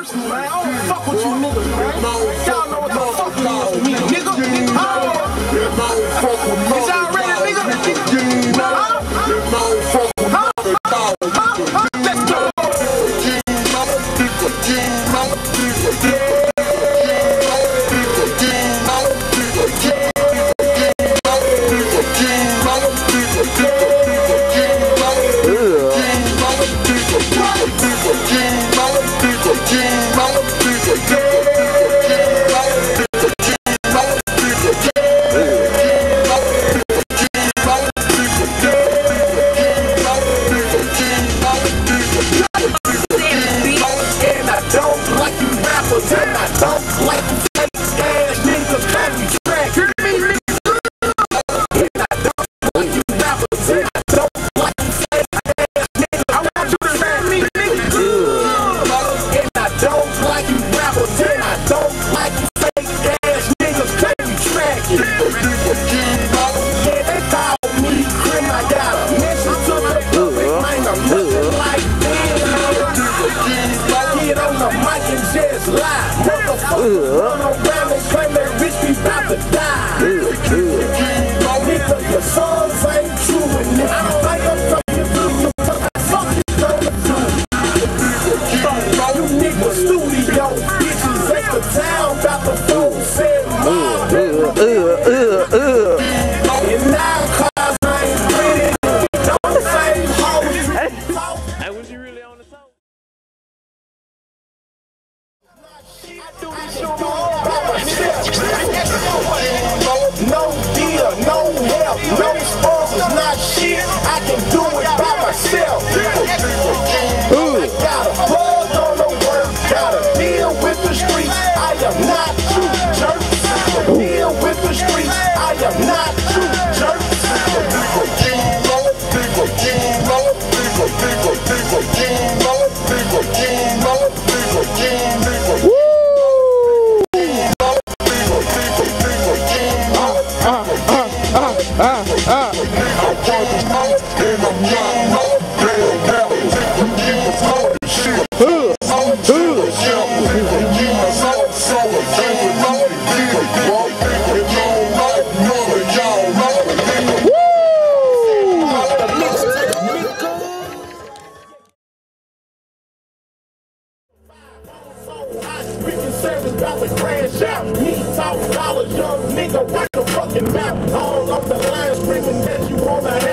personal, man. I don't fuck with you niggas, man. Y'all know what the fuck it is to me, nigga. Is y'all ready, nigga? Let's go. Young nigga, what the fucking map? All up the line screaming that you wanna have.